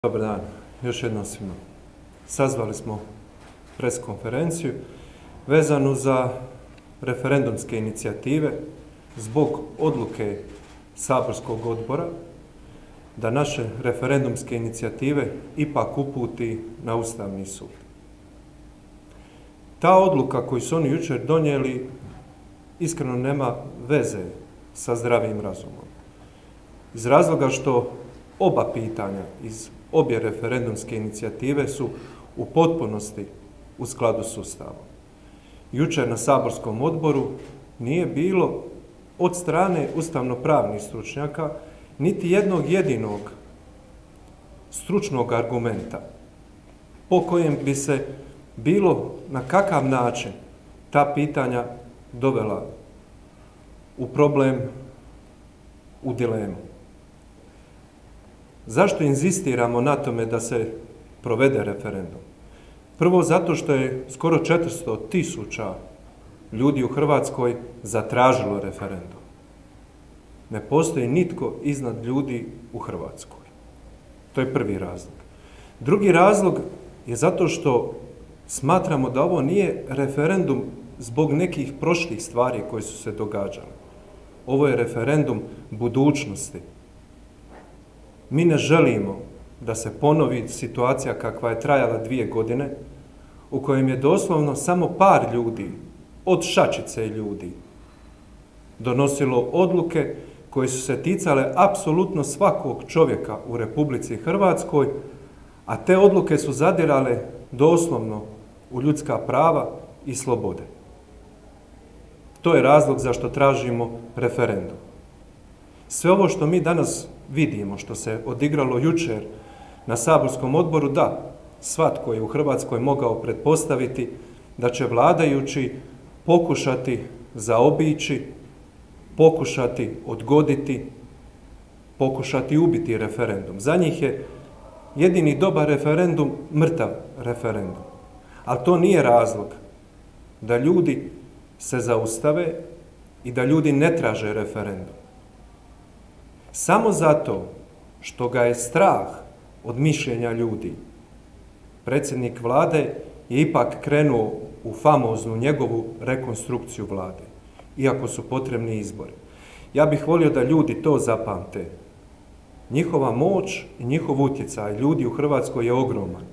Dobar dan, još jednom svima. Sazvali smo pres konferenciju vezanu za referendumske inicijative zbog odluke saborskog odbora da naše referendumske inicijative ipak uputi na Ustavni sud. Ta odluka koju su oni jučer donijeli iskreno nema veze sa zdravim razumom. Iz razloga što oba pitanja iz obje referendumske inicijative su u potpunosti u skladu s Ustavom. Jučer na saborskom odboru nije bilo od strane ustavno-pravnih stručnjaka niti jednog jedinog stručnog argumenta po kojem bi se bilo na kakav način ta pitanja dovela u problem, u dilemu. Zašto inzistiramo na tome da se provede referendum? Prvo zato što je skoro 400.000 ljudi u Hrvatskoj zatražilo referendum. Ne postoji nitko iznad ljudi u Hrvatskoj. To je prvi razlog. Drugi razlog je zato što smatramo da ovo nije referendum zbog nekih prošlih stvari koje su se događale. Ovo je referendum budućnosti. Mi ne želimo da se ponovi situacija kakva je trajala 2 godine, u kojem je doslovno samo par ljudi, od šačice ljudi, donosilo odluke koje su se ticale apsolutno svakog čovjeka u Republici Hrvatskoj, a te odluke su zadirale doslovno u ljudska prava i slobode. To je razlog zašto tražimo referendum. Sve ovo što mi danas vidimo, što se odigralo jučer na saborskom odboru, da, svatko je u Hrvatskoj mogao pretpostaviti da će vladajući pokušati zaobići, pokušati odgoditi, pokušati ubiti referendum. Za njih je jedini dobar referendum mrtav referendum. Ali to nije razlog da ljudi se zaustave i da ljudi ne traže referendum. Samo zato što ga je strah od mišljenja ljudi, predsjednik vlade je ipak krenuo u famoznu njegovu rekonstrukciju vlade, iako su potrebni izbori. Ja bih volio da ljudi to zapamte. Njihova moć i njihov utjecaj ljudi u Hrvatskoj je ogroman.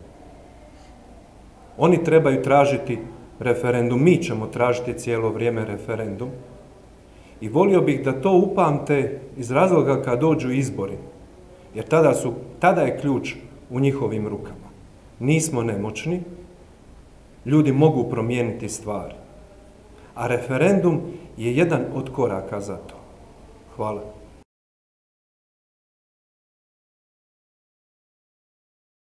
Oni trebaju tražiti referendum, mi ćemo tražiti cijelo vrijeme referendum. I volio bih da to upamte iz razloga kad dođu izbori, jer tada je ključ u njihovim rukama. Nismo nemoćni, ljudi mogu promijeniti stvari, a referendum je jedan od koraka za to. Hvala.